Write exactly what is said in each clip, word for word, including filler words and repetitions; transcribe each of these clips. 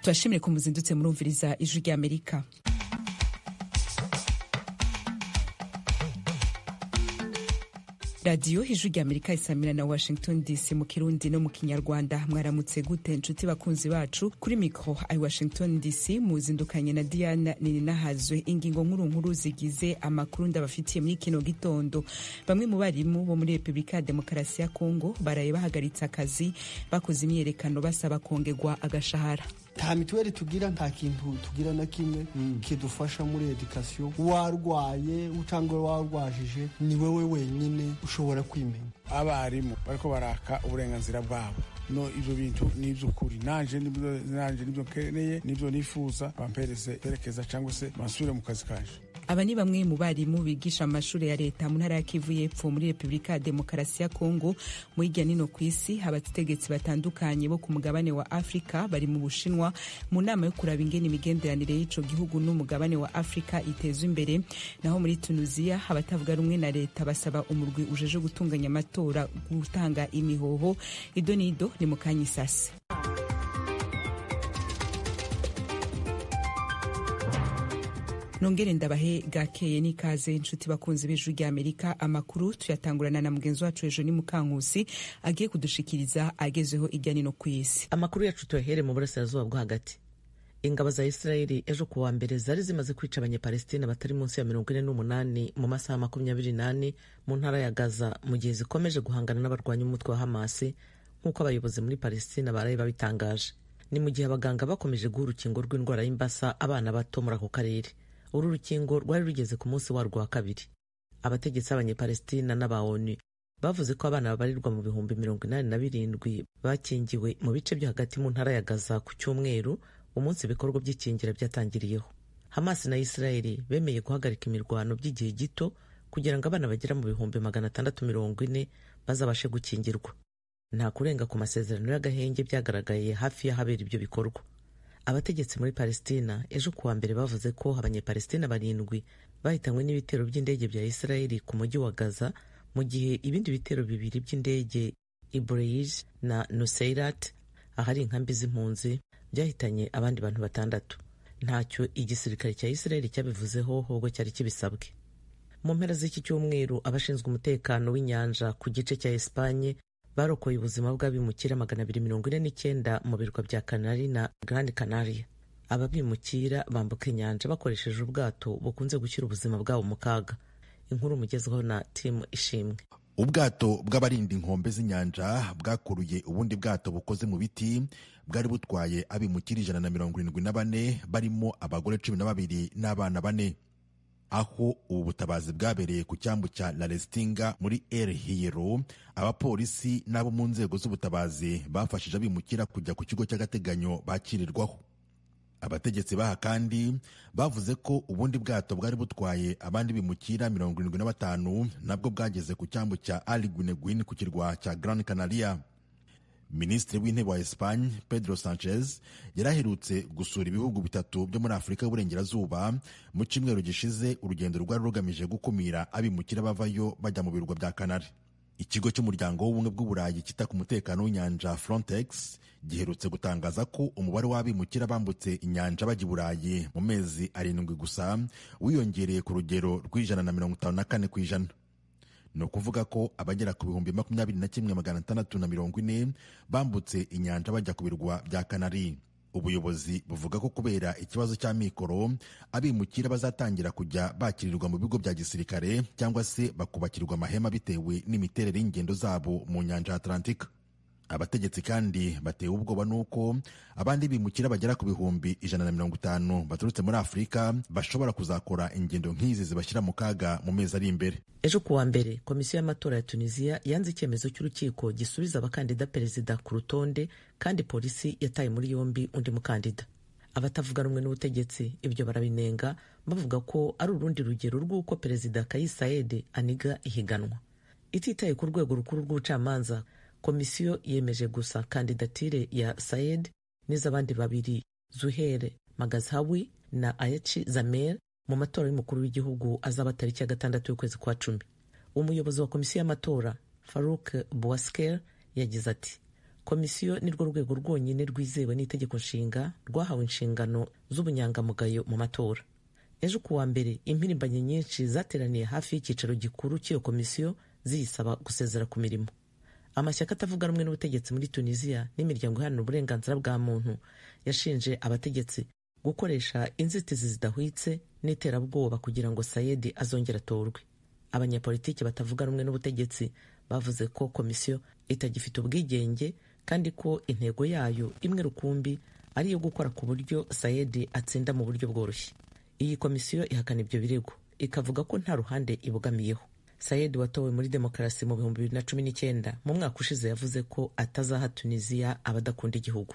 tubashimire ko muzindutse murumviriza ijwi ry'Amerika. radiyo ijwi ry'Amerika isamira na Washington D C mu Kirundi no mu Kinyarwanda. Mwaramutse gute nshuti bakunzi bacu, kuri mikro ai Washington D C muzindukanye na Diana Nininahazwe. Ingingo nkuru nkuru zigize amakuru ndabafitiye muri kino gitondo. Bamwe mu barimu bo muri Republika ya Demokarasi ya Kongo baraye bahagaritse akazi bakoze imyerekano basaba kongerwa agashahara. Nta mituweli tugira, nta kintu tugira na kimwe mm. kidufasha muri education. Warwaye utangwe warwajije ni wewe wenyine ushobora kwimenya. Abarimu bariko baraka uburenganzira bwabo, no ivyo bintu nivy'ukuri nanje nibyo nanje nibyo keneye nibyo nifuza bampereze perekeza cyangwa se masubire mu kazi kanje. Aba ni bamwe mu barimu bigisha amashuri ya leta mu ntara ya Kivu y'Epfo muri Republika ya Demokarasi ya Kongo. Mu hirya nino kw'isi abategetsi batandukanye bo ku mugabane wa Afrika bari mu Bushinwa mu nama yo kuraba ingene imigenderanire y'ico gihugu n'umugabane wa Afrika itezwe imbere. Naho muri Tunisia abatavuga rumwe na leta basaba umurwi ujeje gutunganya amatora gutanga imihoho. Idonido ni mukanyisase. Nongere ndabahe gakeye n'ikaze inshuti bakunzi b'ijwi ry'Amerika. Amakuru tuyatangurana na mugenzi wacu ejo ni Mukankusi agiye kudushikiriza agezeho irya nino kw'isi. Amakuru yacu tuyahere mu burasirazuba bwo hagati. Ingabo za Israeli ejo kuwa mbere zari zimaze kwica abanyepalestina batari munsi ya mirongo ine n'umunani mu masaha makumyabiri n'ane mu ntara ya Gaza, mu gihe zikomeje guhangana n'abarwanya umutwe wa Hamas nk'uko abayobozi muri Palestina baraye babitangaje. Ni mu gihe abaganga bakomeje guha urukingo rw'indwara y'imbasa abana bato muri ako karere. Uru rukingo rwari rugeze ku munsi warwo wa kabiri. Abategetsi b'abanyepalestina n'aba O N U bavuze ko abana babarirwa mu bihumbi mirongo inani na birindwi bakingiwe mu bice byo hagati mu ntara ya Gaza ku cyumweru, umunsi ibikorwa by'ikingira byatangiriyeho. Hamas na Israeli bemeye guhagarika imirwano by'igihe gito kugira ngo abana bagera mu bihumbi magana atandatu mirongo ine bazabashe gukingirwa. Nta kurenga ku masezerano y'agahenge byagaragaye hafi y'ahabera ibyo bikorwa. Abategetsi muri Palestina ejo kuwa mbere bavuze ko abanyepalestina barindwi bahitanywe n'ibitero by'indege bya Israeli ku mujyi wa Gaza, mu gihe ibindi bitero bibiri by'indege i Breiz na Nuseirat ahari inkambi z'impunzi byahitanye abandi bantu batandatu. Ntacyo igisirikare cya Israeli cyabivuzeho ahubwo cyari kibisabwe. Mu mpera z'iki cyumweru abashinzwe umutekano w'inyanja ku gice cya Espanye barokoye ubuzima bw'abimukira magana abiri mirongo ine n'icyenda mu birwa bya Canary na Grand Canaria. Ababimukira bambuka inyanja bakoresheje ubwato bukunze gushyira ubuzima bwabo mu kaga. Inkuru mugezweho na Tim Ishimwe. Ubwato bw'abarinda inkombe z'inyanja bwakuruye ubundi bwato bukoze mu biti bwari butwaye abimukira ijana na mirongo irindwi na bane barimo abagore cumi na babiri n'abana bane. Aho ubu butabazi bwabereye ku cyambu cya La Restinga muri El Hierro, abapolisi n'abo mu nzego z'ubutabazi bafashije abimukira kujya ku kigo cy'agateganyo bakirirwaho. Abategetsi baha kandi bavuze ko ubundi bwato bwari butwaye abandi bimukira mirongo irindwi na batanu nabwo bwageze ku cyambu cya Alguineguin ku kirwa cya Gran Canaria. Minisitiri w'intebe wa Espagne Pedro Sanchez yaraherutse gusura ibihugu bitatu byo muri Afurika y'Uburengerazuba mu cyumweru gishize, urugendo rwari rugamije gukumira abimukira bavayo bajya mu birwa bya Canary. Ikigo cy'umuryango w'ubumwe bw'Uburayi kita ku mutekano w'inyanja Frontex giherutse gutangaza ko umubare w'abimukira bambutse inyanja bajya i Burayi mu mezi arindwi gusa wiyongereye ku rugero rw'ijana na mirongo itanu na kane ku ijana. Ni ukuvuga ko abagera ku bihumbi makumyabiri na kimwe magana atandatu na mirongo ine bambutse inyanja bajya ku birwa bya Canary. Ubuyobozi buvuga ko kubera ikibazo cya mikoro abimukira bazatangira kujya bakirirwa mu bigo bya gisirikare cyangwa se bakubakirwa amahema bitewe n'imiterere y'ingendo zabo mu nyanja Atlantika. Abategetsi kandi batewe ubwoba nuko abandi bimukira bagera ku bihumbi ijana na mirongo itanu baturutse muri Afurika bashobora kuzakora ingendo nk'izi zibashyira mu kaga mu mezi ari imbere. Ejo kuwa mbere komisiyo y'amatora ya Tunisia yanze icyemezo cy'urukiko gisubiza abakandida perezida ku rutonde, kandi polisi yataye muri yombi undi mukandida. Abatavuga rumwe n'ubutegetsi ibyo barabinenga bavuga ko ari urundi rugero rw'uko perezida Kais Saied aniga ihiganwa. Ititaye ku rwego rukuru rw'ubucamanza, komisiyo yemeje gusa kandidatire ya Saied n'iz'abandi babiri, Zuher Magazhawi na Aichi Zamer, mu matora y'umukuru w'igihugu azaba tariki ya gatandatu y'ukwezi kwa cumi. Umuyobozi wa komisiyo y'amatora Farouk Bouasker yagize ati: komisiyo nirwo rwego rwonyine rwizewe n'itegeko nshinga rwahawe inshingano z'ubunyangamugayo mu matora. Ejo kuwa mbere impirimbanyi nyinshi zateraniye hafi y'icyicaro gikuru cy'iyo komisiyo ziyisaba gusezera ku mirimo. Amashyaka atavuga rumwe n'ubutegetsi muri Tunisia n'imiryango iharanira uburenganzira bwa muntu yashinje abategetsi gukoresha inzitizi zidahwitse n'iterabwoba kugira ngo Sayed azongera atorwe. Abanyapolitiki batavuga rumwe n'ubutegetsi bavuze ko komisiyo itagifite ubwigenge kandi ko intego yayo imwe rukumbi ari iyo gukora ku buryo Sayed atsinda mu buryo bworoshye. Iyi komisiyo ihakana ibyo birego ikavuga ko nta ruhande ibogamiyeho. Sayed watowe muri demokarasi mu bihumbi bibiri na cumi n'icyenda mu mwaka ushize yavuze ko atazaha Tunisia abadakunda igihugu.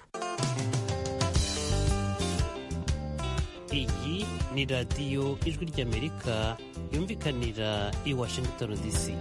Iyi ni radiyo Ijwi ry'Amerika yumvikanira i Washington D C.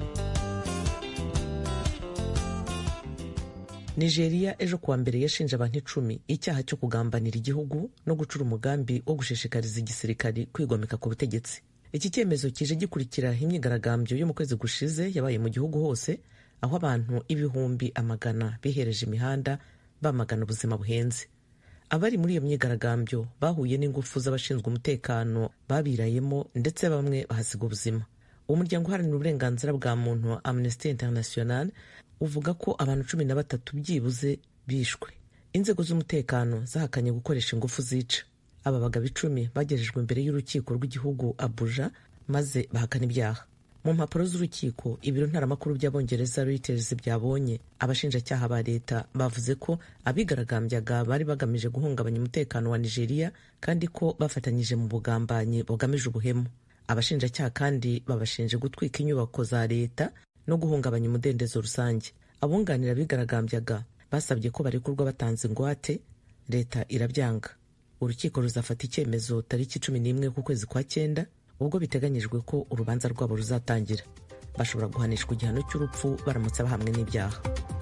Nigeria ejo kuwa mbere yashinje abantu icumi icyaha cyo kugambanira igihugu no gucura umugambi wo gushishikariza igisirikari kwigomeka ku butegetsi. Iki cyemezo kije gikurikira imyigaragambyo yo mu kwezi gushize yabaye mu gihugu hose, aho abantu ibihumbi amagana bihereje imihanda bamagana ubuzima buhenze. Abari muri iyo myigaragambyo bahuye n'ingufu z'abashinzwe umutekano babirayemo ndetse bamwe bahasiga ubuzima. Umuryango uharanira uburenganzira bwa muntu Amnesty International uvuga ko abantu cumi na batatu byibuze bishwe. Inzego z'umutekano zahakanye gukoresha ingufu zica. Aba bagabo icumi bagejejwe imbere y'urukiko rw'igihugu Abuja maze bahakana ibyaha. Mu mpapuro z'urukiko, ibiro ntaramakuru by'Abongereza Reuters byabonye abashinjacyaha ba leta bavuze ko abigaragambyaga bari bagamije guhungabanya umutekano wa Nigeria kandi ko bafatanyije mu bugambanyi bugamije ubuhemu. Abashinjacyaha kandi babashinje gutwika inyubako za leta no guhungabanya umudendezo rusange. Abunganira abigaragambyaga basabye ko barekurwa batanze ingwate, leta irabyanga. Urukiko ruzafata icyemezo tariki cumi n'imwe ku kwezi kwa cyenda ubwo biteganyijwe ko urubanza rwabo ruzatangira. Bashobora guhanishwa igihano cy'urupfu baramutse bahamwe n'ibyaha.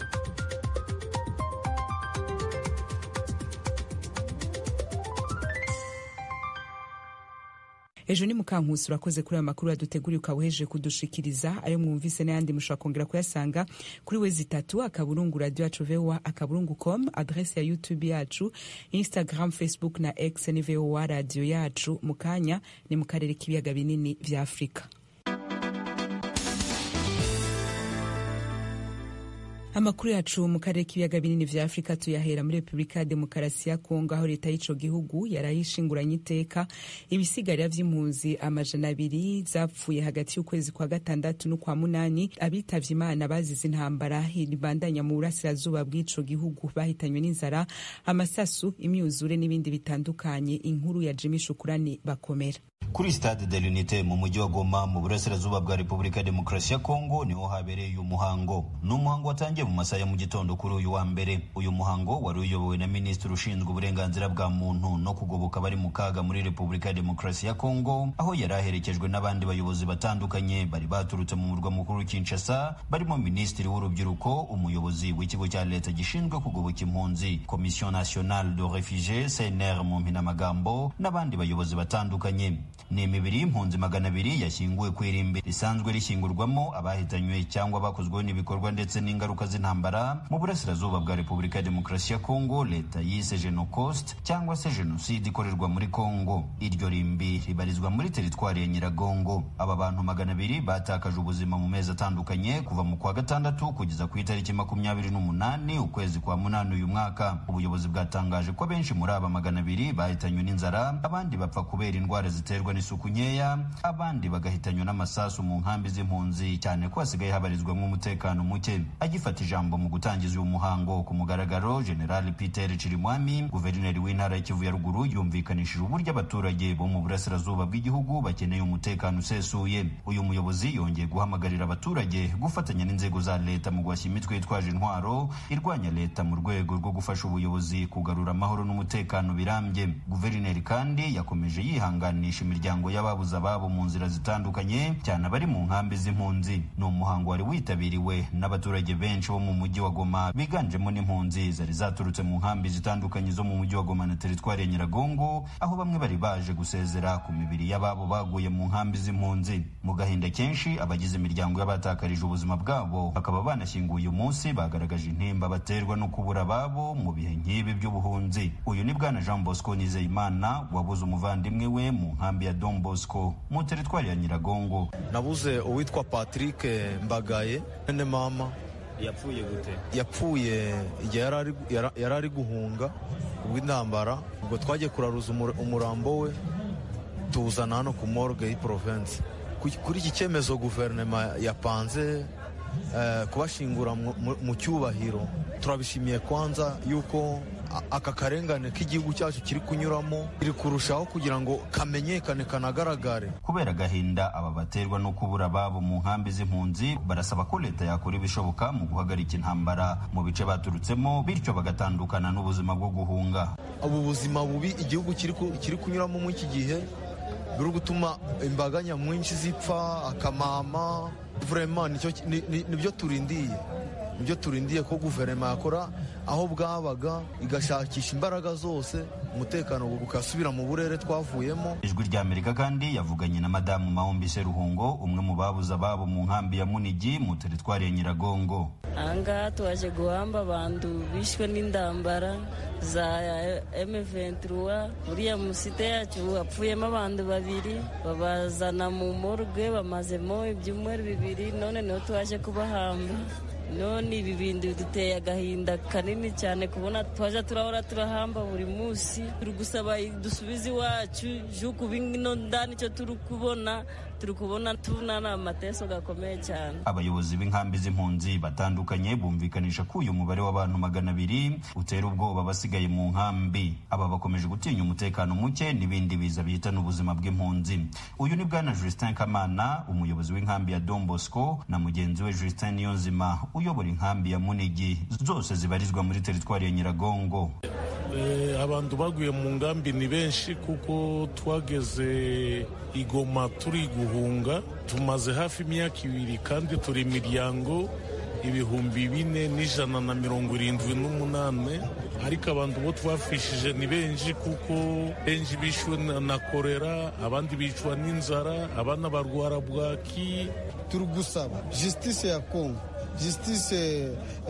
Ejo ni Mukankusi urakoze kuri aya makuru yaduteguriye ukabuheje kudushikiriza. Ayo mwumvise n'ayandi mushobora kongera kuyasanga kuri wezi itatu akaburungu radio yacu voa akaburungu com, adresse ya YouTube yacu, Instagram, Facebook na X ni voa radio yacu. Mukanya ni mu karere k'ibiyaga binini vya Afrika. Amakuru yacu mu karere k'ibiyaga binini vya Afrika tuyahera muri Republika ya Demokarasi ya Kongo, aho leta y'ico gihugu yarayishinguranye iteka ibisigarira vy'impunzi amajana abiri zapfuye hagati y'ukwezi kwa gatandatu no kwa munani abitavye Imana bazize intambara ibandanya mu burasirazuba bw'ico gihugu, bahitanywe n'inzara, amasasu, imyuzure n'ibindi bitandukanye. Inkuru ya Jimmy Shukurani Bakomera. Kuri Stade de l'Unité mu mujyi wa Goma mu burasirazuba bwa Republika ya Demokarasi ya Kongo niho habereye uyu muhango. Ni umuhango watangiye mu masaha ya mu gitondo kuri uyu wa mbere. Uyu muhango wari uyobowe na Minisitiri ushinzwe uburenganzira bwa muntu no kugoboka bari mu kaga muri Republika ya Demokarasi ya Kongo, aho yari aherekejwe n'abandi bayobozi batandukanye bari baturutse mu murwa mukuru Kinshasa, barimo Minisitiri w'urubyiruko, umuyobozi w'ikigo cya leta gishinzwe kugoboka impunzi Commission Nationale de Réfugiés C N R mu mpinamagambo, n'abandi bayobozi batandukanye. Ni imibiri y'impunzi magana abiri yashyinguwe ku irimbi risanzwe rishyingurwamo abahitanywe cyangwa bakozweho n'ibikorwa ndetse n'ingaruka z'intambara mu burasirazuba bwa Republika ya Demokarasi ya Kongo leta yise Genocost cyangwa se Jenoside ikorerwa muri Kongo. Iryo rimbi ribarizwa muri teritwari ya Nyiragongo. Aba bantu magana abiri batakaje ubuzima mu mezi atandukanye kuva mu kwa gatandatu kugeza ku itariki makumyabiri n'umunani ukwezi kwa munani uyu mwaka. Ubuyobozi bwatangaje ko benshi muri aba magana abiri bahitanywe n'inzara, abandi bapfa kubera indwara ziterwa n'isuku nkeya, abandi bagahitanywa n'amasasu mu nkambi z'impunzi, cyane ko hasigaye habarizwamo umutekano muke. Agifata ijambo mu gutangiza uyu muhango ku mugaragaro, General Peter Chirimwami, guverineri w'intara ya Kivu ya ruguru, yumvikanishije uburyo abaturage bo mu burasirazuba bw'igihugu bakeneye umutekano usesuye. Uyu muyobozi yongeye guhamagarira abaturage gufatanya n'inzego za leta mu guhashya imitwe yitwaje intwaro irwanya leta mu rwego rwo gufasha ubuyobozi kugarura amahoro n'umutekano birambye. Guverineri kandi yakomeje yihanganisha imiryango imiryango y'ababuze ababo mu nzira zitandukanye cyane abari mu nkambi z'impunzi. Ni umuhango wari witabiriwe n'abaturage benshi bo mu mujyi wa Goma biganjemo n'impunzi zari zaturutse mu nkambi zitandukanye zo mu mujyi wa Goma na teritwari ya Nyiragongo, aho bamwe bari baje gusezera ku mibiri y'ababo baguye mu nkambi z'impunzi. Mu gahinda kenshi abagize imiryango y'abatakarije ubuzima bwabo bakaba banashyinguye umunsi bagaragaje intimba baterwa no kubura ababo mu bihe nk'ibi by'ubuhunzi. Uyu ni bwana Jean Bosco Nizeyimana wabuze umuvandimwe we mu nkambi ya Don Bosco mu teritwari ya Nyiragongo. Nabuze uwitwa Patrick Mbagaye ene mama. Yapfuye gute? Yapfuye igihe yari ari guhunga ubw'intambara, ubwo twagiye kuraruza umurambo we tuwuzana hano ku morgue y'i province. Kuri iki cyemezo guverinoma yapanze uh, kubashingura mu cyubahiro, turabishimiye kwanza yuko aka karengane k'igihugu cyacu kiri kunyuramo kiri kurushaho kugira ngo kamenyekane kanagaragare. Kubera agahinda aba baterwa no kubura ababo mu nkambi z'impunzi, barasaba ko leta yakora ibishoboka mu guhagarika intambara mu bice baturutsemo, bityo bagatandukana n'ubuzima bwo guhunga. Ubu buzima bubi igihugu kiri kunyuramo muri iki gihe biri gutuma imbaga nyamwinshi zipfa akamama. Vraiment nibyo turindiye nibyo turindiye ko guverinoma yakora aho bwabaga igashakisha imbaraga zose umutekano ukasubira mu burere twavuyemo. Ijwi rya Amerika kandi yavuganye na madamu Mahombi Seruhungo, umwe mu babuze ababo mu nkambi ya Munigi mu teritwari ya Nyiragongo. Anga twaje guhamba abantu bishwe n'indambara za M vingt-trois. Uriya musite yacu hapfuyemo abantu babiri, babazana mu morgue bamazemo ibyumweru bibiri, none niho twaje kubahamba. None ibi bintu duteye agahinda kanini cyane kubona twaje turahora turahamba buri munsi. Turi gusaba dusubize iwacu juko bino ndani cyo turi kubona turi kubona tunana amateso gakomeye cyane. Abayobozi b'inkambi z'impunzi batandukanye bumvikanisha ko uyu mubare w'abantu magana abiri utera ubwoba basigaye mu nkambi. Aba bakomeje gutinya umutekano muke n'ibindi biza bihitana ubuzima bw'impunzi. Uyu ni bwana Justin Kamana, umuyobozi w'inkambi ya Don Bosco, na mugenzi we Justin Niyonzima uyobora inkambi ya Munigi, zose zibarizwa muri teritwari ya Nyiragongo. E, abantu baguye mu ngambi ni benshi kuko twageze Igoma turi guhunga, tumaze hafi imyaka ibiri kandi turi imiryango ibihumbi bine n'ijana na mirongo irindwi n'umunane, ariko abantu bo twafishije ni benshi kuko benshi bishwe na korera, abandi bicwa n'inzara, abana barwara bwaki. Turi gusaba justice ya Kongo, justice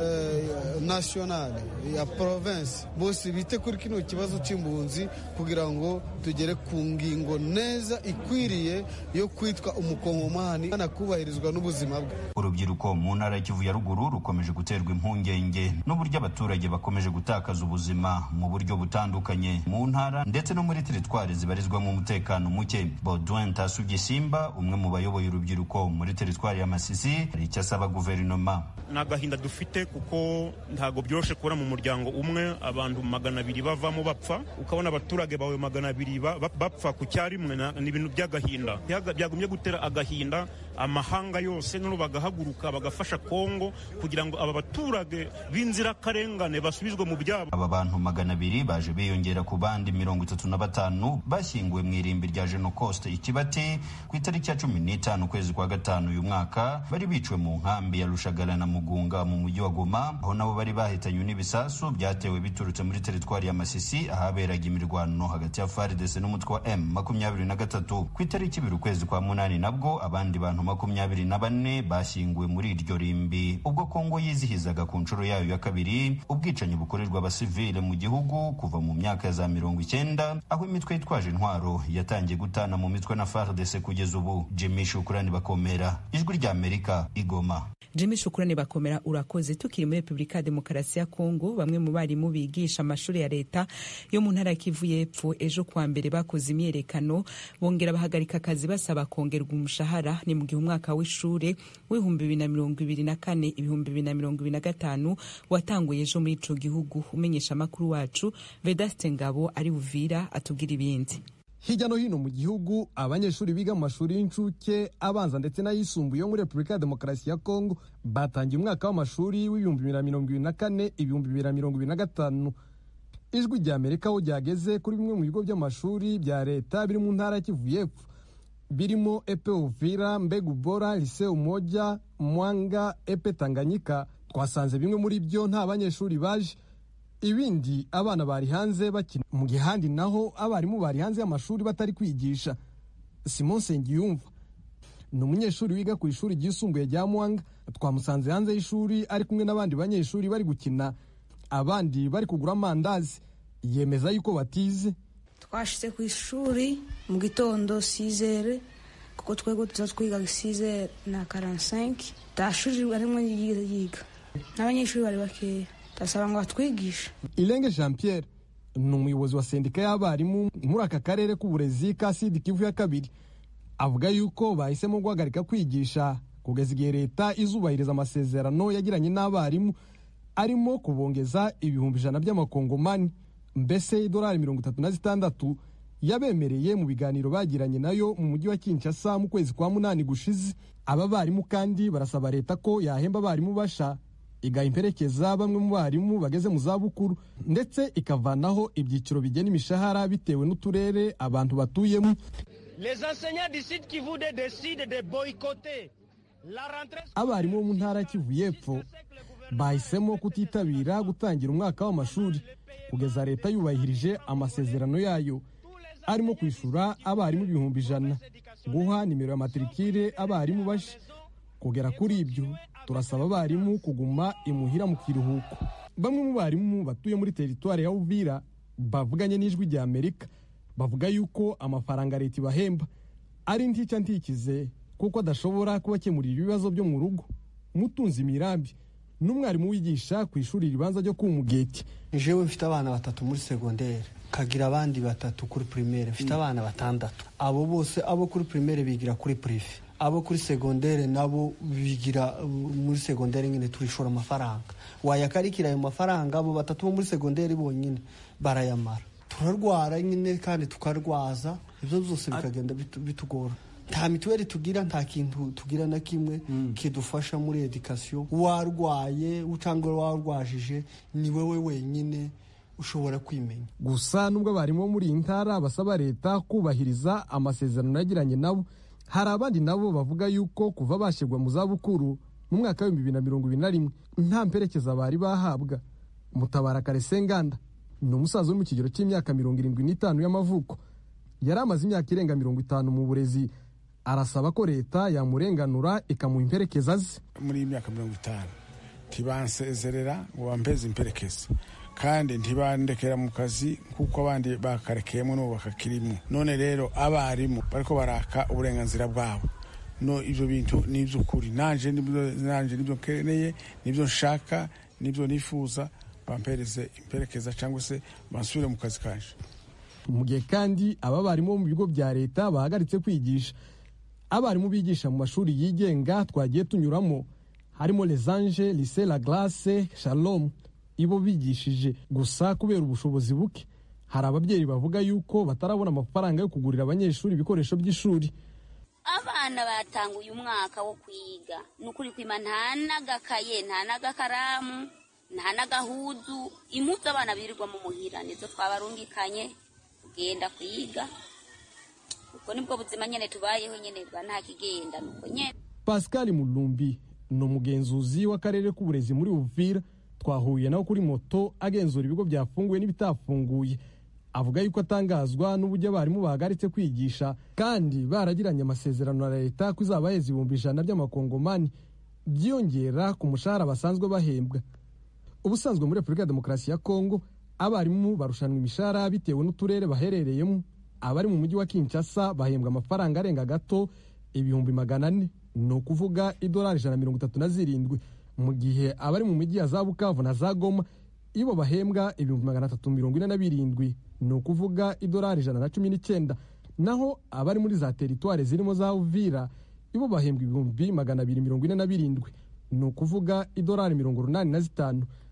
uh, nationale ya province bose bite kuri kino kibazo cy'impunzi kugira ngo tugere ku ngingo neza ikwiriye yo kwitwa umukongomani anakubahirizwa n'ubuzima bwe. Urubyiruko mu ntara ya Kivu ya ruguru rukomeje guterwa impungenge n'uburyo abaturage bakomeje gutakaza ubuzima mu buryo butandukanye mu ntara ndetse no muri teritwari zibarizwamo umutekano muke. Baudouin Tasugisimba, umwe mu bayoboye urubyiruko muri teritwari ya Masisi, hari icyo asaba guverinoma. Nagahinda dufite kuko ntago byoshe kubona mu muryango umwe abantu magana abiri bavamo bapfa, ukabona abaturage bawe magana abiri bapfa ku cyarimwe. Ni ibintu by'agahinda byagumye gutera agahinda amahanga yose, none bagahaguruka bagafasha Kongo kugira ngo aba baturage b'inzira karengane basubizwe mu byabo. Aba bantu magana abiri baje biyongera ku bandi mirongo itatu na batanu bashyinguwe mu irimbi rya Jenocoste Ikibati ku itariki ya cumi n'itanu ukwezi kwa gatanu uyu mwaka, bari biciwe mu nkambi ya Rushagara na Mugunga mu mujyi wa Goma, aho nabo bari bahitanywe n'ibisasu byatewe biturutse muri teritwari ya Masisi ahaberaga imirwano hagati ya F A R D C n'umutwe wa M makumyabiri na gatatu. Ku itariki ibiri ukwezi kwa munani nabwo abandi bantu makumyabiri na bane bashyinguwe muri iryo rimbi, ubwo Kongo yizihizaga ku nshuro yayo ya kabiri ubwicanyi bukorerwa abasivile mu gihugu kuva mu myaka ya za mirongo icyenda, aho imitwe yitwaje intwaro yatangiye gutana mu mitwe na F A R D C kugeza ubu. Jimmy Shukrani Bakomera, Ijwi rya Amerika, Igoma. Jimmy Shukrani Bakomera, urakoze. Tukiri muri Republika ya Demokarasi ya Kongo, bamwe mu barimu bigisha amashuri ya leta yo mu ntara ya Kivu y'Epfo ejo kwa mbere bakoze imyerekano bongera bahagarika akazi basaba kongerwa umushahara. Ni mu gihe umwaka w'ishure w'ibihumbi bibiri na mirongo ibiri na kane ibihumbi bibiri na mirongo ibiri na gatanu watanguye ejo muri ico gihugu. Umenyesha makuru wacu Vedaste Ngabo ari Uvira atubwira ibindi. Hirya no hino mu gihugu abanyeshuri biga mu mashuri y'incuke, abanza ndetse n'ayisumbuye muri Republika ya Demokarasi ya Kongo batangiye umwaka w'amashuri w'ibihumbi bibiri na mirongo ibiri na kane ibihumbi bibiri na mirongo ibiri na gatanu. ijwi rya Amerika aho ryageze kuri bimwe mu bigo by'amashuri bya leta biri mu ntara ya Kivu y'Epfo birimo Epe Uvira, Mbegu Bora, Lycée Umoja, Mwanga, Epe Tanganyika, twasanze bimwe muri byo nta banyeshuri baje, ibindi abana bari hanze bakina, mu gihe handi naho abarimu bari hanze y'amashuri batari kwigisha. Simon Sengiyumva ni umunyeshuri wiga ku ishuri ryisumbuye rya Mwanga, twamusanze hanze y'ishuri ari kumwe n'abandi banyeshuri bari gukina, abandi bari kugura amandazi. Yemeza yuko batize. Twashyize ku ishuri mu gitondo sizere kuko twego tuza twiga sizere na karansenke, tashuri arimo yiga n'abanyeshuri bari bakeya, tasaba ngo batwigishe. Ilenge Jean Pierre ni umuyobozi wa sendika y'abarimu muri aka karere k'uburezi ka Sud Kivu ya kabiri, avuga yuko bahisemo guhagarika kwigisha kugeza igihe leta izubahiriza amasezerano yagiranye n'abarimu arimo kubongeza ibihumbi ijana by'amakongomani, mbese idolari mirongo itatu na zitandatu yabemereye mu biganiro bagiranye nayo mu mujyi wa Kinshasa mu kwezi kwa munani gushize. Aba barimu kandi barasaba leta ko yahemba abarimu basha, igaha imperekeza bamwe mu barimu bageze mu zabukuru, ndetse ikavanaho ibyiciro bigena imishahara bitewe n'uturere abantu batuyemo. Abarimu bo mu ntara ya Kivu y'Epfo bahisemo kutitabira gutangira umwaka w'amashuri kugeza leta yubahirije amasezerano yayo arimo kwishura abarimu ibihumbi ijana, guha nimero ya matrikire abarimu bashe. Kugera kuri ibyo, turasaba abarimu kuguma imuhira mu kiruhuko. Bamwe mu barimu batuye muri teritwari ya Uvira bavuganye n'ijwi rya Amerika bavuga yuko amafaranga leta ibahemba ari ntica ntikize kuko adashobora kubakemurira ibibazo byo mu rugo. Mutunzi Mirambi n'umwarimu wigisha ku ishuri ribanza ryo ku Mugeti. Jewe mfite abana batatu muri secondaire, kagira abandi batatu kuri primaire, mfite abana batandatu. Abo bose abo kuri primaire bigira kuri privé, abo kuri secondaire nabo bigira muri secondaire nyine turishora amafaranga. Wayakarikira ayo mafaranga abo batatu bo muri secondaire bonyine barayamara. Turarwara nyine kandi tukarwaza, ibyo byose bikagenda bitugora. Nta mituweli tugira, nta kintu tugira na kimwe mm. kidufasha muri education. Warwaye ucangwa warwajije ni wewe wenyine ushobora kwimenya. Gusa nubwo abarimu muri intara basaba leta kubahiriza amasezerano yagiranye nabo, hari abandi nabo bavuga yuko kuva bashegwa mu zabukuru mu mwaka wa bibiri na mirongo ibiri na rimwe nta mperekeza bari bahabwa. Mutabara Karesenganda ni umusaza uri mu kigero cy'imyaka mirongo irindwi n'itanu y'amavuko, yari amaze imyaka irenga mirongo itanu mu burezi. Arasaba ko leta yamurenganura ikamuha imperekeza ze. Muri iyi myaka mirongo itanu ntibansezerera ngo bampeze imperekeza, kandi ntibandekera mu kazi kuko abandi bakarekeyemo n'ubu bakakirimo. None rero abarimu bariko baraka uburenganzira bwabo. No, ibyo bintu ni iby'ukuri. Nanje nanje nibyo nkeneye, nibyo nshaka, nibyo nifuza, bampereze imperekeza cyangwa se bansubire mu kazi kanje. Mu gihe kandi aba barimu mu bigo bya leta bahagaritse kwigisha, abarimu bigisha mu mashuri yigenga twagiye tunyuramo harimo Les Anges, Lycée La Glace, Shalom, ibo bigishije gusa kubera ubushobozi buke. Hari ababyeyi bavuga yuko batarabona amafaranga yo kugurira abanyeshuri ibikoresho by'ishuri. Abana batanguye umwaka wo kwiga, nukuri kwima nta nagakaye, nta nagakaramu, nta nagahuzu, impuzu abana birirwa mu muhira nizo twabarungikanye kugenda kwiga. Uko nibwo buzima nyene tubayeho nyene bwa nta kigenda nuko nyene. Pascal Mulumbi no mugenzuzi w'akarere k'uburezi muri Uvira, twahuye nawe kuri moto agenzura ibigo byafunguye n'ibitafunguye. Avuga yuko atangazwa n'uburyo abarimu bahagaritse kwigisha kandi baragiranye amasezerano na leta ko izabaheza ibihumbi ijana by'amakongomani byiyongera ku mushahara basanzwe bahembwa. Ubusanzwe muri Repubulika ya Demokarasi ya Kongo abarimu barushanwa imishahara bitewe n'uturere baherereyemo. Abari mu mujyi wa Kinshasa bahembwa amafaranga arenga gato ibihumbi magana ane, ni ukuvuga idolari ijana na mirongo itatu na zirindwi, mu gihe abari mu mijyi ya za Bukavu na za Goma ibo bahembwa ibihumbi magana atatu mirongo ine na birindwi, ni ukuvuga idolari ijana na cumi n'icyenda. Naho abari muri za teritwari zirimo za Uvira ibo bahembwa ibihumbi magana abiri mirongo ine na birindwi, ni ukuvuga idolari mirongo urunani na zitanu.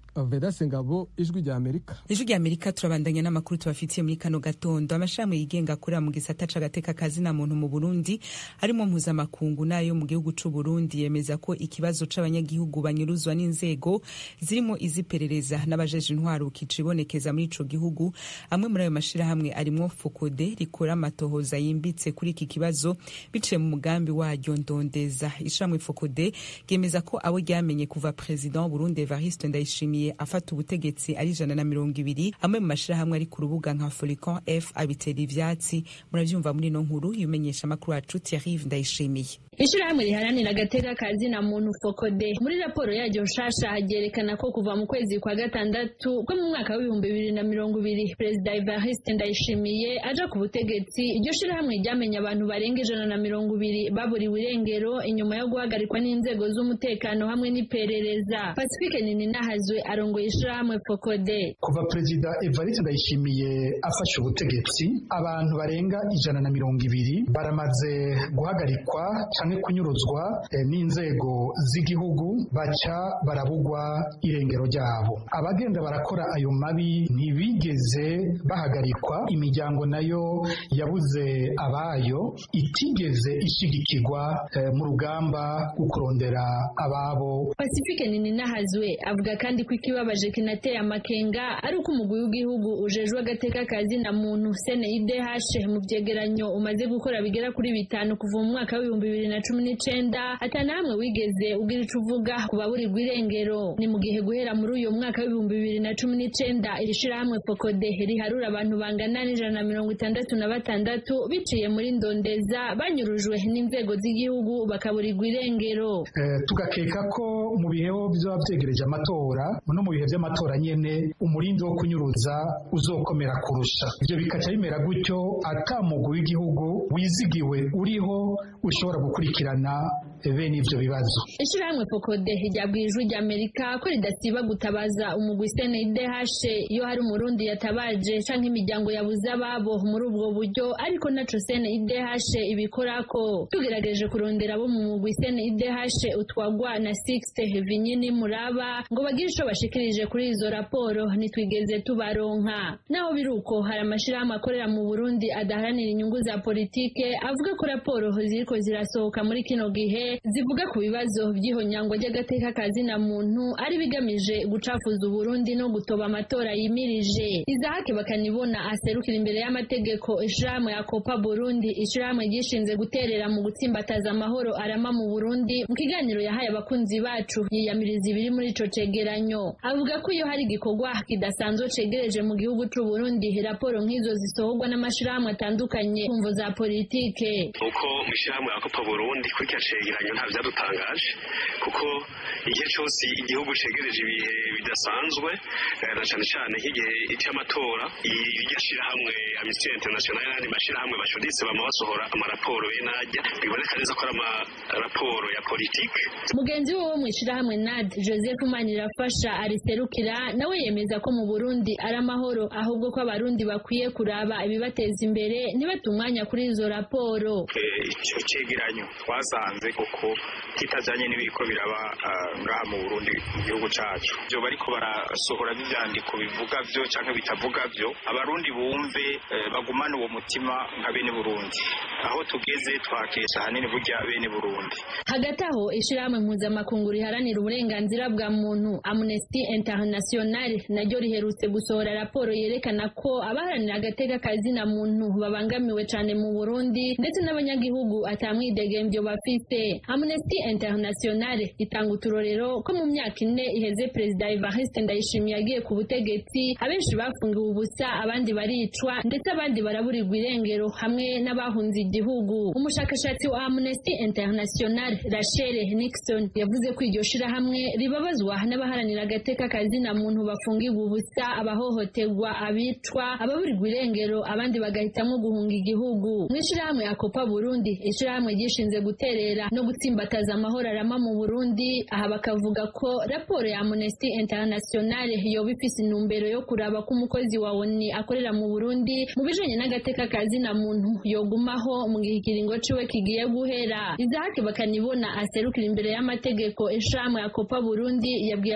Vedase Ngabo, Ijwi rya Amerika. Ijwi rya Amerika turabandanya n'amakuru tubafitiye muri kano gatondo. Amashami yigenga akorera mu gisata c'agateka kazina muntu mu Burundi harimo mpuzamakungu nayo mu gihugu c'u Burundi yemeza ko ikibazo c'abanyagihugu banyuruzwa n'inzego zirimo iziperereza n'abajeje intwaro kicibonekeza muri ico gihugu. Amwe muri ayo mashirahamwe arimwo Fokode rikora amatohoza yimbitse kuri iki kibazo biciye mu mugambi waryo Ndondeza. Ishamwe Fokode ryemeza ko abo ryamenye kuva President Burundi Evariste Ndayishimiye afata ubutegetsi ari ijana na mirongo ibiri. Amwe mu mashirahamwe ari ku rubuga nka Folican F abitera ivyatsi. Muravyumva muri no nkuru yumenyesha makuru yacu Thierry Ndayishimiye. Ishirahamwe riharanira agateka kazina muntu Fokode muri raporo yaryo nshasha hagerekana ko kuva mu kwezi kwa gatandatu ko mu mwaka w'ibihumbi bibiri na mirongo ibiri Perezida Evariste Ndayishimiye aja ku butegetsi, iryo shirahamwe ryamenye abantu barenga ijana na mirongo ibiri baburiwe irengero inyuma yo guhagarikwa n'inzego z'umutekano hamwe n'iperereza. Pacifique Nininahazwe arongoye ishirahamwe Fokode. Kuva Perezida Evariste Ndayishimiye afashe ubutegetsi, abantu barenga ijana na mirongo ibiri baramaze guhagarikwa canke kunyuruzwa eh, n'inzego z'igihugu baca barabugwa irengero ryabo. Abagenda barakora ayo mabi ntibigeze bahagarikwa, imiryango nayo yabuze abayo itigeze ishigikirwa eh, mu rugamba rwo kurondera ababo. Pacifique Nininahazwe avuga kandi ko ikibabaje kinateye amakenga ari uko umugwi w'igihugu ujejwe agateka kazina muntu C N I D H mu vyegeranyo umaze gukora bigera kuri bitanu kuva mu mwaka w'ibihumbi bibiri na cumi n'icenda atana hamwe wigeze ugira ico uvuga ku baburirwa irengero. Ni mu gihe guhera muri uyu mwaka w'ibihumbi bibiri na cumi n'icenda iri shirahamwe Fokode riharura abantu bangana n'ijana na mirongo itandatu na batandatu biciye muri Ndondeza banyurujwe n'inzego z'igihugu bakaburirwa irengero. Eh, tugakeka ko mu bihe vyo vyegereje amatora no mu bihe vy'amatora nyene umurindi wo kunyuruza uzokomera kurusha. Ivyo bikaca bimera gutyo atamugwi w'igihugu wizigiwe uriho ushobora gukurikirana bene ivyo bibazo. Ishirahamwe Fokode ryabwiye Ijwi rya Amerika ko ridasiba gutabaza umugwi C N I D H iyo hari umurundi yatabaje canke imiryango yabuze ababo muri ubwo buryo, ariko naco C N I D H ibikorako. Tugerageje kurondera abo mu mugwi C N I D H utwagwa na Sixte Vinyini Muraba ngo bagire ico bashikirije kuri izo raporo ntitwigeze tubaronka. Naho biruko hari amashirahamwe akorera mu Burundi adaharanira inyungu za politike avuga ko raporo ziriko zirasohoka muri kino gihe zivuga ku bibazo by'ihonyangwa ry'agateka kazina muntu ari bigamije gucafuza Uburundi no gutoba amatora yimirije. Izahake bakanibona aserukira imbere y'amategeko ishirahamwe ya Copa Burundi, ishirahamwe gishinze guterera mu gutsimbataza amahoro arama mu Burundi, mu kiganiro yahaye abakunzi bacu yiyamiriza ibiri muri ico cegeranyo. Avuga ko iyo hari igikorwa kidasanzwe cegereje mu gihugu c'u Burundi raporo nk'izo zisohorwa n'amashirahamwe atandukanye kumvo za politike. Uko mwishirahamwe ya Copa Burundi kuri cya cegeranyo nta vyadutangaje kuko igihe cyose igihugu cegereje ibihe bidasanzwe na cyane cyane nk'igihe cy'amatora iryo hamwe Amnesty International n'andi mashirahamwe bashuditse bama basohora amaraporo y'inajya biboneka neza ko ari amaraporo ya politike. Mugenzi we wo mwishirahamwe N A D Joseph Manirafasha ariserukira nawe yemeza ko mu Burundi ari amahoro ahubwo ko abarundi bakwiye kuraba ibibateza imbere ntibatumwanya kuri izo raporo. Icyo cegeranyo twasanze kuko kitajanye n'ibiko biraba ngaha mu Burundi mu gihugu cacu. Byo bariko barasohora ivyandiko bivuga vyo canke bitavuga vyo, abarundi bumve bagumana uwo mutima nka bene Burundi. Aho tugeze twakesha hanini burya bene Burundi. Hagati aho ishirahamwe mpuzamakungu riharanira uburenganzira bwa muntu Amnesty International naryo riherutse gusohora raporo yerekana ko abaharanira agateka kazina muntu babangamiwe cane mu Burundi ndetse n'abanyagihugu atamwidegembyo bafite. Amnesty International itanga uturorero ko mu myaka ine iheze Perezida Evariste Ndayishimiye yagiye ku butegetsi abenshi bafungiwe ubusa, abandi baricwa ndetse abandi baraburirwa irengero hamwe n'abahunze igihugu. Umushakashatsi wa Amnesty International Rachel Nixon yavuze ko iryo shirahamwe ribabazwa n'abaharanira agateka kazina muntu bafungirwa ubusa, abahohoterwa, abicwa, ababurirwa irengero, abandi bagahitamo guhunga igihugu. Mwishirahamwe ya Copa Burundi, ishirahamwe gishinze guterera no gutsimbataza amahoro arama mu Burundi, aha bakavuga ko raporo ya Amnesty International yoba ifise intumbero yo kuraba ko umukozi wa O N U akorera mu Burundi mu bijanye n'agateka kazina muntu yogumaho mu gihe ikiringo ciwe kigiye guhera. Izahake bakanibona aserukira imbere y'amategeko ishirahamwe ya Copa Burundi yabwiye abakunzi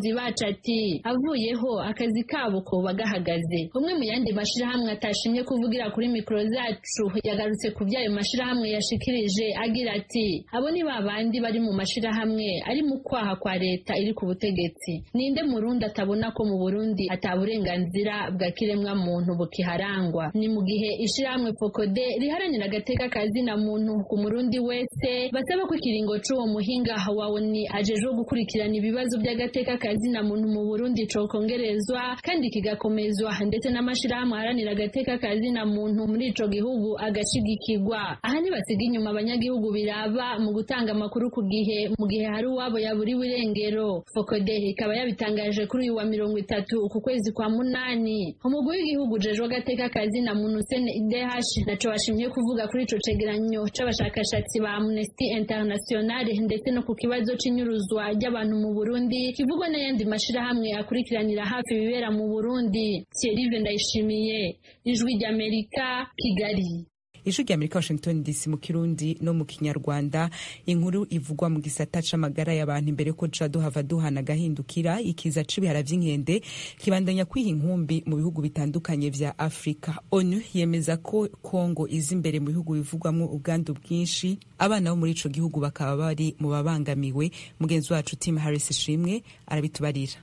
abakozi bacu ati avuyeho akazi kabo ko bagahagaze. Umwe mu yandi mashirahamwe atashimye kuvugira kuri mikoro zacu yagarutse ku by'ayo mashirahamwe yashikirije agira ati abo ni babandi bari mu mashirahamwe ari mu kwaha kwa leta iri ku butegetsi. Ninde murundi atabona ko mu Burundi ataburenganzira bwa kiremwa muntu bukiharangwa? Ni mu gihe ishirahamwe Fokode riharanira agateka kazina muntu ku murundi wese basaba ko ikiringo c'uwo muhinga wawe ni ajejwe gukurikirana ibibazo by'agateka kazina muntu mu Burundi cokongerezwa kandi kigakomezwa, ndetse n'amashirahamwe aharanira agateka kazina muntu muri ico gihugu agashigikirwa. Aha ntibasiga inyuma abanyagihugu biraba mu gutanga amakuru ku gihe mu gihe hari uwabo yaburiwe irengero. Fokode ikaba yabitangaje kuri uyu wa mirongo itatu uku kwezi kwa munani. Umugwi w'igihugu ujejwe agateka kazina muntu C N I D H naco washimye kuvuga kuri ico cegeranyo c'abashakashatsi ba Amnesty International ndetse no ku kibazo c'inyuruzwa ry'abantu mu Burundi kivugwa n'ayandi mashirahamwe akurikiranira hafi ibibera mu Burundi. Thierry Ndayishimiye, Ijwi ry'Amerika, Kigali. Ijwi ry'Amerika, Washington D C mu Kirundi no mu Kinyarwanda. Inkuru ivugwa mu gisata c'amagara y'abantu imbere ko ca duhava duhana gahindukira. Ikiza c'ibihara vy'inkende kibandanya kwiha inkumbi mu bihugu bitandukanye vya Afrika. ONU yemeza ko Kongo izi imbere mu bihugu bivugwamwo ubwandu bwinshi. Abana bo muri ico gihugu bakaba bari mu babangamiwe. Mugenzi wacu Tim Harris Shimwe arabitubarira.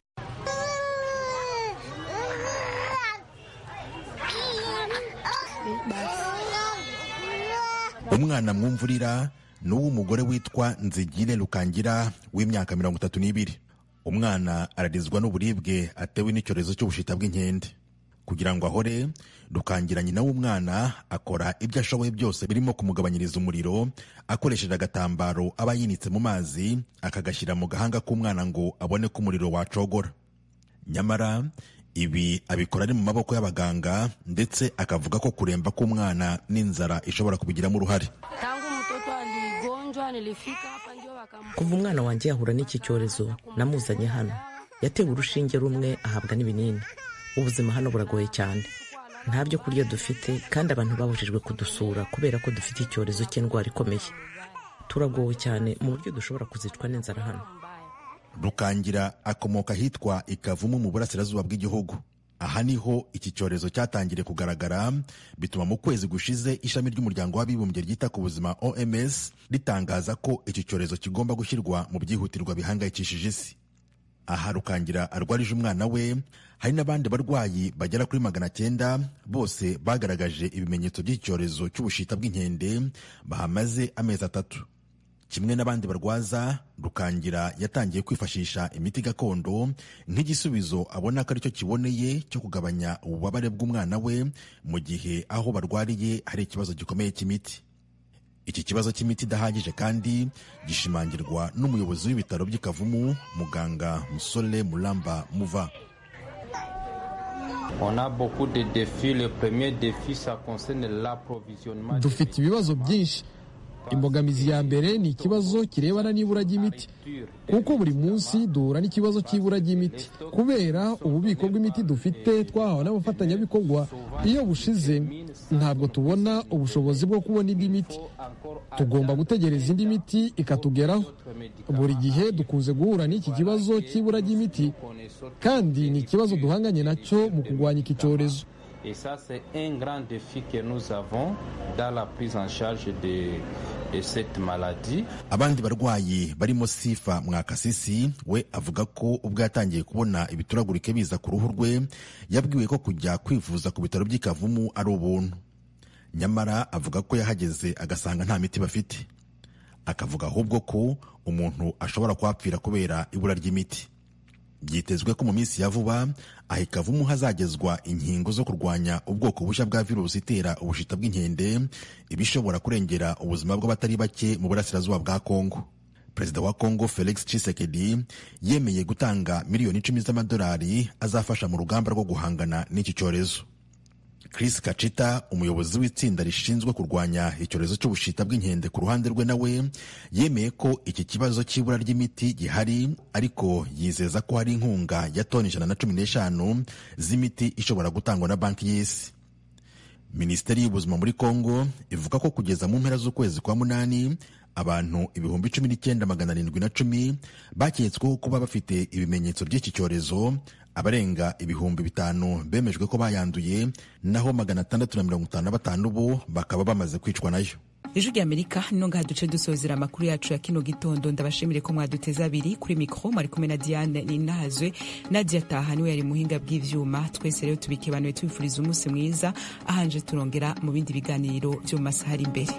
Umwana mwumvurira ni uw'umugore witwa Nzigire Lukangira w'imyaka mirongo itatu n'ibiri. Umwana ararizwa n'uburibwe atewe n'icyorezo cy'ubushita bw'inkende. Kugira ngo ahore, Lukangira nyina w'umwana akora ibyo ashoboye byose birimo kumugabanyiriza umuriro akoresheje agatambaro aba yinitse mu mazi akagashyira mu gahanga k'umwana ngo abone ko umuriro wacogora. Nyamara ibi abikora ari mu maboko y'abaganga ndetse akavuga ko kuremba k'umwana n'inzara ishobora kubigiramo uruhare. Kuva umwana wanjye yahura n'iki cyorezo namuzanye hano, yatewe urushinge rumwe ahabwa n'ibinini. Ubuzima hano buragoye cyane, nta byo kurya dufite kandi abantu babujijwe kudusura kubera ko dufite icyorezo cy'indwara ikomeye. Turagowe cyane mu buryo dushobora kuzicwa n'inzara hano. Lukangira akomoka hitwa Ikavumu mu burasirazuba bw'igihugu. Aha niho iki cyorezo cyatangiriye kugaragara, bituma mu kwezi gushize ishami ry'umuryango w'abibumbye ryita ku buzima O M S ritangaza ko iki cyorezo kigomba gushyirwa mu byihutirwa bihangayikishije isi. Aha Lukangira arwarije umwana we, hari n'abandi barwayi bagera kuri magana cyenda bose bagaragaje ibimenyetso by'icyorezo cy'ubushita bw'inkende bahamaze amezi atatu. Kimwe n'abandi barwaza, Lukangira yatangiye kwifashisha imiti gakondo nk'igisubizo abona ko aricyo kiboneye cyo kugabanya ububabare bw'umwana we mu gihe aho barwariye hari ikibazo gikomeye cy'imiti. Iki kibazo cy'imiti idahagije kandi gishimangirwa n'umuyobozi w'ibitaro by'Ikavumu, muganga Musole Mulamba Muva. Dufite ibibazo byinshi. Imbogamizi ya mbere ni ikibazo kirebana n'ibura ry'imiti, kuko buri munsi duhura n'ikibazo cy'ibura ry'imiti kubera ububiko bw'imiti dufite twahawe n'abafatanyabikorwa. Iyo bushize ntabwo tubona ubushobozi bwo kubona indi miti, tugomba gutegereza indi miti ikatugeraho. Buri gihe dukunze guhura n'iki kibazo cy'ibura ry'imiti kandi ni ikibazo duhanganye nacyo mu kurwanya iki cyorezo. Et ça, c'est un grand défi que nous avons dans la prise en charge de, de cette maladie. Abandi barwayi barimo Sifa Mwakasisi we avuga ko ubwo yatangiye kubona ibituragurike biza ku ruhu rwe yabwiwe ko kujya kwivuza ku bitaro by'Ikavumu ari ubuntu. Nyamara avuga ko yahageze agasanga nta miti bafite. Akavuga ahubwo ko umuntu ashobora kwapfira kubera ibura ry'imiti. Byitezwe ko mu minsi ya vuba aha Ikavumu hazagezwa inkingo zo kurwanya ubwoko bushya bwa virusi itera ubushita bw'inkende ibishobora kurengera ubuzima bw'abatari bake mu burasirazuba bwa Kongo. Perezida wa Kongo Felix Tshisekedi yemeye gutanga miliyoni icumi z'amadolari azafasha mu rugamba rwo guhangana n'iki cyorezo. Chris Kachita, umuyobozi w'itsinda rishinzwe kurwanya icyorezo cy'ubushita bw'inkende ku ruhande rwe, nawe yemeye ko iki kibazo cy'ibura ry'imiti gihari, ariko yizeza ko hari inkunga ya toni ijana na cumi n'eshanu z'imiti ishobora gutangwa na banki y'isi. Minisiteri y'ubuzima muri Kongo ivuga ko kugeza mu mpera z'ukwezi kwa munani abantu ibihumbi cumi n'icyenda magana arindwi na cumi baketsweho kuba bafite ibimenyetso by'iki cyorezo, abarenga ibihumbi bitanu bemejwe ko bayanduye, naho magana atandatu na mirongo itanu na batanu bo bakaba bamaze kwicwa nayo. ijwi ry'Amerika nino ngaha duce dusozera amakuru yacu ya kino gitondo. Ndabashimire ko mwaduteze abiri. Kuri mikro mwari kumwe na Diane Ninahazwe. Nadia Taha niwe yari muhinga bw'ivyuma. Twese rero tubikebanuye tubifuriza umunsi mwiza, ahanje turongera mu bindi biganiro byo mu masaha ari imbere.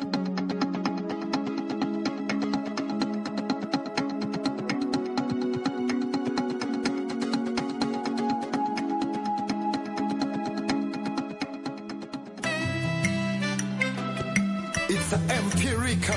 It's an empirical